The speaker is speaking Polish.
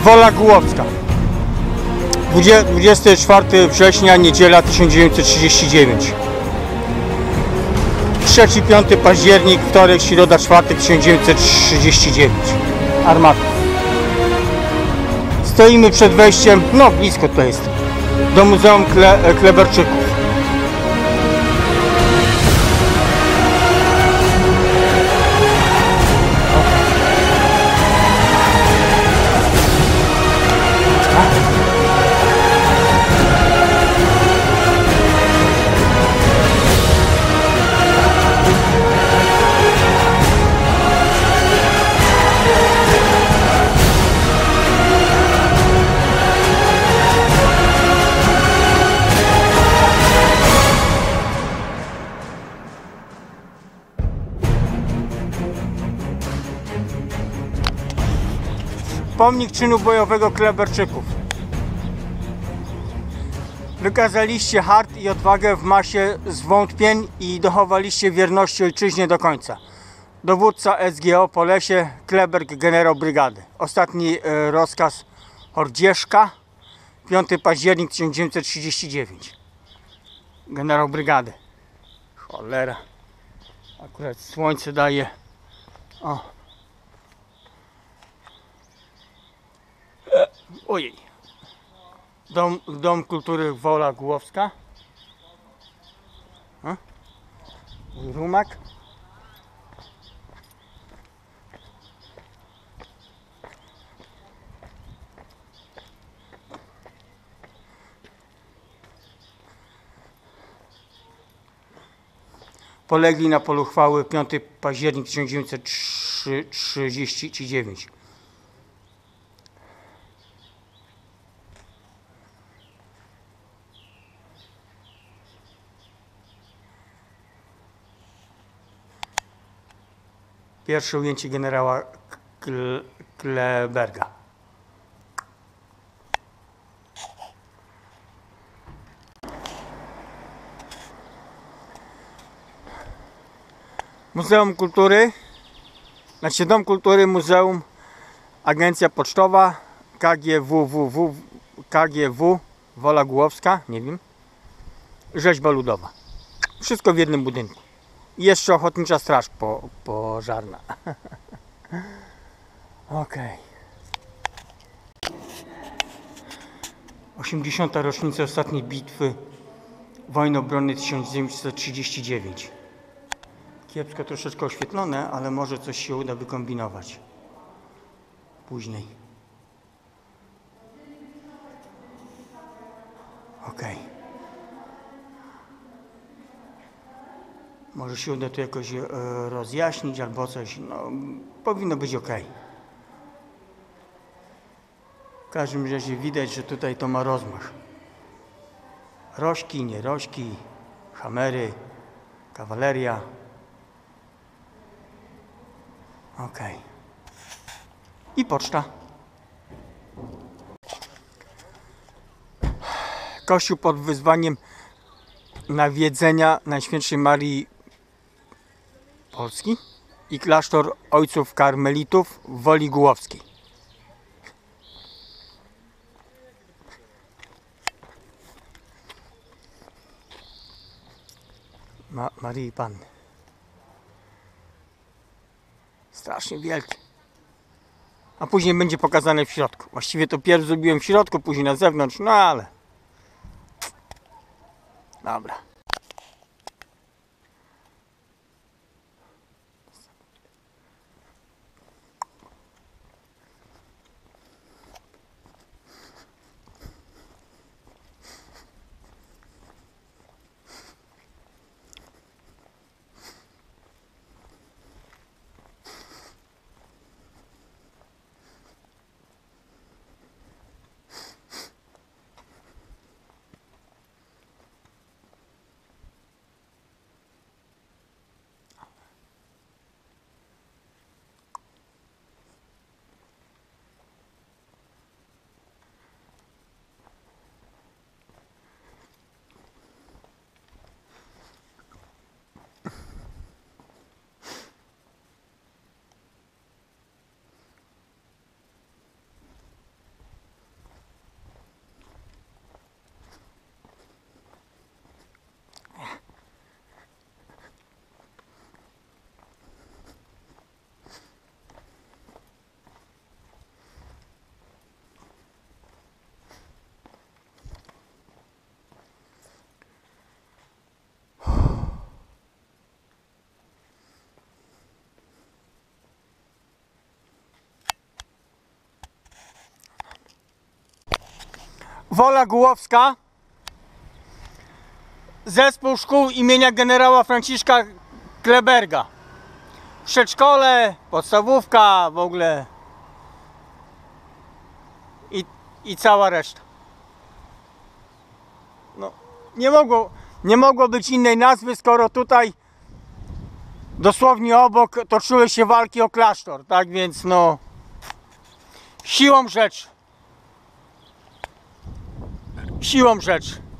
Wola Głowska. 24 września, niedziela 1939. 3-5 październik, wtorek, środa, czwartek 1939. Armata. Stoimy przed wejściem, no blisko to jest, do Muzeum Kleberczyków. Pomnik czynu bojowego Kleberczyków. Wykazaliście hart i odwagę w masie zwątpień i dochowaliście wierności ojczyźnie do końca. Dowódca SGO po lesie, Kleberg, generał brygady. Ostatni rozkaz Hordzieszka, 5 październik 1939. Generał brygady. Cholera. Akurat słońce daje. O. Ojej. Dom Kultury Wola Głowska. Mój rumak. Polegli na polu chwały 5 październik 1939. Pierwsze ujęcie generała Kleberga. Muzeum Kultury, znaczy Dom Kultury, Muzeum, Agencja Pocztowa, KGW, Wola Głowska, nie wiem, rzeźba ludowa. Wszystko w jednym budynku. I jeszcze Ochotnicza Straż Pożarna. Okej. 80. rocznica ostatniej bitwy wojny obronnej 1939. Kiepsko troszeczkę oświetlone, ale może coś się uda wykombinować później. Okej. Może się uda to jakoś rozjaśnić albo coś. No, powinno być ok. W każdym razie widać, że tutaj to ma rozmach. Rośki, nie rośki, hamery, kawaleria. Ok. I poczta. Kościół pod wyzwaniem nawiedzenia Najświętszej Marii Polski i klasztor ojców karmelitów w Woli Głowskiej. Marii Panny. Strasznie wielkie. A później będzie pokazane w środku. Właściwie to pierw zrobiłem w środku, później na zewnątrz, no ale... Dobra. Wola Głowska, zespół szkół imienia generała Franciszka Kleberga. Przedszkole, podstawówka, w ogóle i cała reszta. No, nie mogło być innej nazwy, skoro tutaj dosłownie obok toczyły się walki o klasztor, tak więc no siłą rzeczy